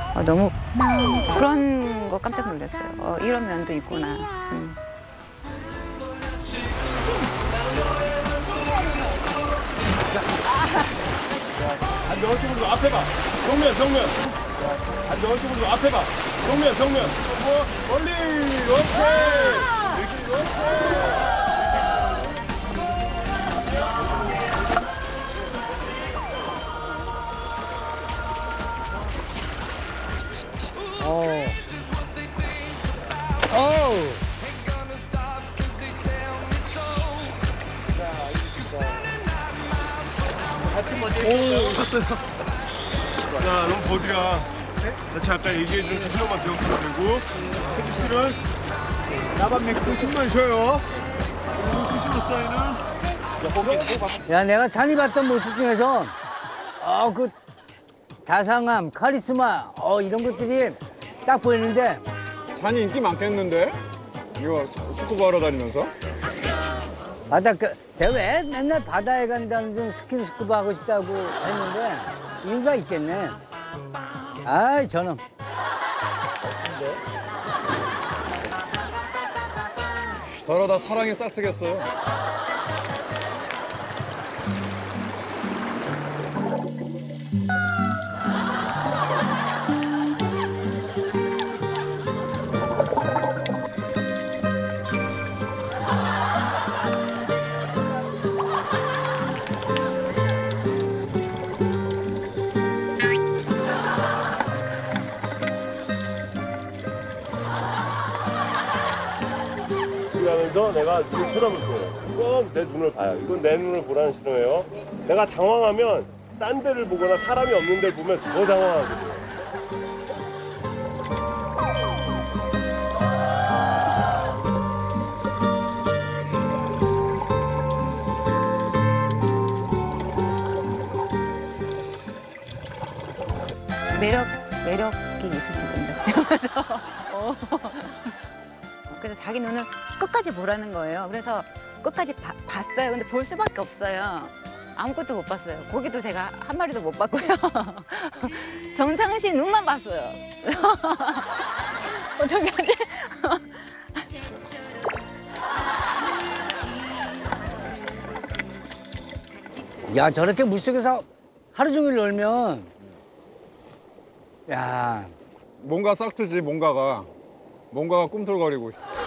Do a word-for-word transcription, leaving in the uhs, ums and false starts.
어, 너무 그런 거 깜짝 놀랐어요. 어, 이런 면도 있구나. 음. 한 열 쪽으로 앞에 봐. 정면, 정면. 한 열 쪽으로 앞에 봐. 정면, 정면. 뭐 멀리. 오케이. 이렇게 오케이. 어. 어우. 오, 웃었어요. 자, 너무 버디라. 나 잠깐 얘기해주는 수시로만 기억해야 되고, 혜지 씨는 나만 맥주 숨만 쉬어요. 그리고 수시로 사인은 야, 내가 잔이 봤던 모습 중에서 어, 그 자상함, 카리스마, 어, 이런 것들이 딱 보이는데 잔이 인기 많겠는데? 이거 스쿠버 하러 다니면서? 바다 그 제가 왜 맨날 바다에 간다는 등 스킨 스쿠버 하고 싶다고 했는데 이유가 있겠네. 아이 저는 저러다 사랑에 싹트겠어요. 하면서 내가 눈을 쳐다볼 거예요. 이건 내 눈을 봐요. 이건 내 눈을 보라는 신호예요. 내가 당황하면 딴 데를 보거나 사람이 없는 데를 보면 더 당황하거든요. 매력, 매력이 있으시군요. 어. 그래서 자기 눈을 끝까지 보라는 거예요. 그래서 끝까지 바, 봤어요. 근데 볼 수밖에 없어요. 아무것도 못 봤어요. 고기도 제가 한 마리도 못 봤고요. 정상은 씨 눈만 봤어요. 어떻게 하지? 야 저렇게 물속에서 하루 종일 놀면 야 뭔가 싹트지, 뭔가가. 뭔가가 꿈틀거리고.